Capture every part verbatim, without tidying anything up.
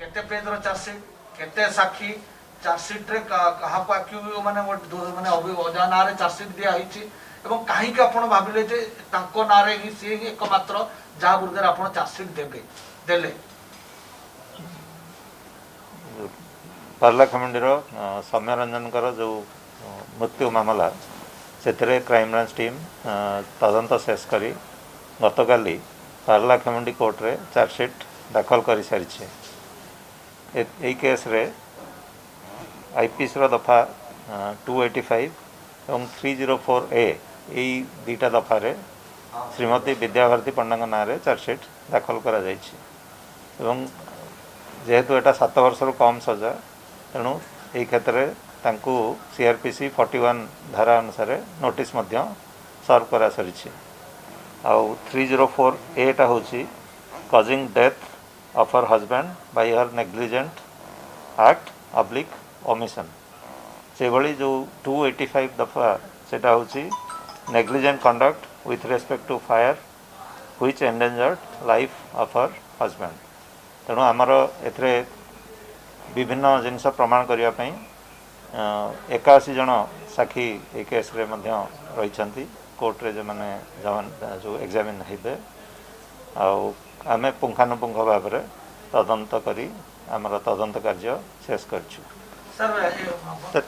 केते पेज रो चार्जशीट केते साक्षी चार्जशीट रे कहा को आक्यू माने माने अजाना रे चार्जशीट दिया हिची एवं कहीं के आपण भाबिले जे तांको नारे ही से एकमात्र जा विरुद्ध आपण चार्जशीट देबे देले पार्ला खमंडीर सौम्य रंजन जो मृत्यु मामला से क्राइम ब्रांच टीम तदंत शेष करी गतकाली पार्ला खमंडी कोर्ट रे चार्जशीट दाखल कर सारी ए केस रे आईपीएस रो दफा टू एटी फाइव और थ्री जीरो फोर ए यही दुईटा दफा रे श्रीमती विद्याभारती पंडा ना चार्जशीट दाखल करा जायछि एवं जेहेतु एटा सात वर्ष कम सजा तेणु यही क्षेत्र में सीआरपीसी फोर्टी वन धारा अनुसार नोटिस सर्व करा सारी आउ थ्री जीरो फोर एटा हूँ causing death of her husband by her negligent act अब्लिक ओमिशन से भली जो टू एटी फाइव दफा सेटा हूँ negligent conduct with respect to fire which endangered life of her husband तेणु आमर एथरे विभिन्न जिनस प्रमाण करने एकाशी जन साक्षी ए केस रे मध्य रही कोर्ट रे जो माने जो एग्जामिन हेबे आमे पुंखानुपुंख भाव में तदंत करी आमर तदंत कार्य शेष करछु सर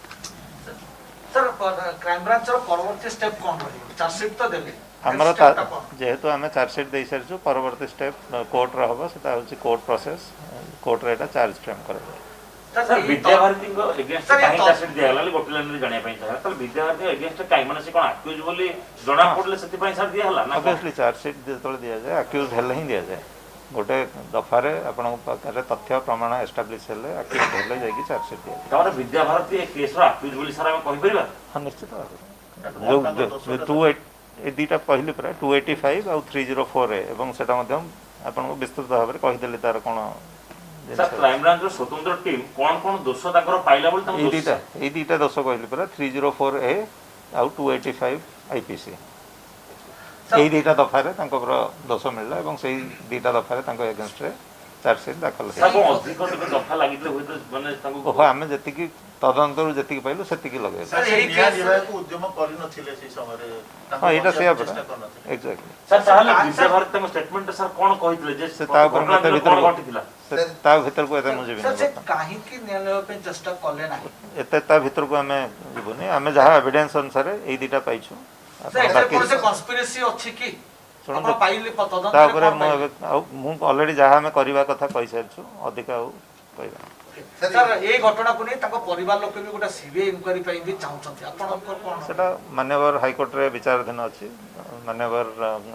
सर क्राइम ब्रांच रो परवर्ती स्टेप कोन रही चार्जशीट तो देबे आमर जेहेतु आम चार्जशीट दे सारी परवर्ती स्टेप कोर्ट हम से कोर्ट प्रोसेस कोर्ट रे चार्ज फ्रेम कर सर विद्याभारती को एगेंस्ट काहे चार्जशीट दिया हला गोटे लाइन रे जानिया पई चाहे त विद्याभारती एगेंस्ट काहे माने से कोन अक्यूज बोली जणा पडले सेति पई सर दिया हला ना ऑब्वियसली चार्जशीट जेतले दिया जाए अक्यूज हेले ही दिया जाए गोटे दफारे आपन पाखरे तथ्य प्रमाण एस्टाब्लिश हेले अक्यूज हेले जाय कि चार्जशीट दिया तमरा विद्याभारती ए केस रो अक्यूज बोली सर हम कहि परिबा हां निश्चित जो टू एट ए दुईटा कहली पूरा टू एटी फाइव आउ थ्री जीरो फोर ए एवं सेटा मध्यम आपन विस्तृत भाव में कहिदेले तार कोन सर क्राइम ब्रांच रो स्वतंत्र टीम कोन कोन दोष ताकर पाइला बोली तम ए दुईटा ए दुईटा दोष कहली पूरा थ्री जीरो फोर ए आउ टू एटी फाइव आईपीसी ए दुईटा दफा रे तांकर दोष मिलला एवं सेही दुईटा दफा रे तांको एगेंस्ट रे चार्जशीट दाखल सर को अधिक अधिक दफा लागिले होय तो माने तांको ओहो आमे जति की तदंतर जति पाइलु सेति की लगे सर एही केस को उद्यम करि नथिले से समय रे हां एटा से एग्जैक्टली सर ताहले विद्याभारती तम स्टेटमेंट सर कोन कहितले जे से ता ऊपर मते भीतर घटिथिला ता भीतर को एते मुझे सर से काहे की न्यायालय पे चेष्टा करले ना एते ता भीतर को हमें जीवनी हमें जहां एविडेंस अनुसार एई दुईटा पाइछु सर बाकी से कन्स्पिरेसी अछि की सुन पाइले तदंत ता ऊपर मु ऑलरेडी जहां हमें करबा कथा कहि सारछु अधिक आउ कहबा सर ए घटना को नै ताको परिवार लोक भी गोटा सीबीआई इंक्वायरी पई भी चाहउछथि आपण कोन सेटा मान्यवर हाई कोर्ट रे विचाराधीन अछि मान्यवर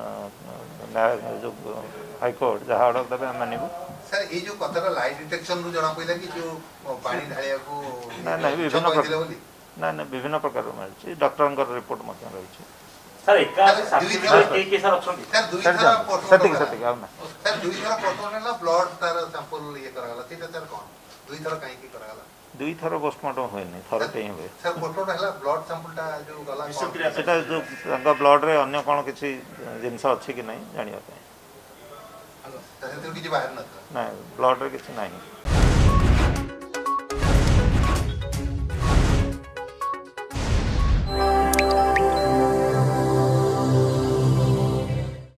जो हाई कोर्ट जहां ऑर्डर देबे हम मानिबो सर ये जो कथरा लाइट डिटेक्शन रो जणा पइला कि जो पानी ढालिया को ना ना विभिन्न प्रकार ना ना विभिन्न प्रकार मारछि डॉक्टर रिपोर्ट मत रही सर एका साक्षी के के सर अछन सर दुई थरा सतिक सतिक आ ना सर दुई थरा पोस्टमार्टम ला ब्लड तार सैंपल ये कराला सेटा सर कोन दुई थरा काहे की कराला दुई थरा पोस्टमार्टम होय नै थरते ही होय सर पोस्टमार्टम हला ब्लड सैंपल टा जो गला सेटा जो तांका ब्लड रे अन्य कोन किछि जिंस अछि कि नै जानिया पे सर सेतिर किछि बाहर न ना ब्लड रे किछि नै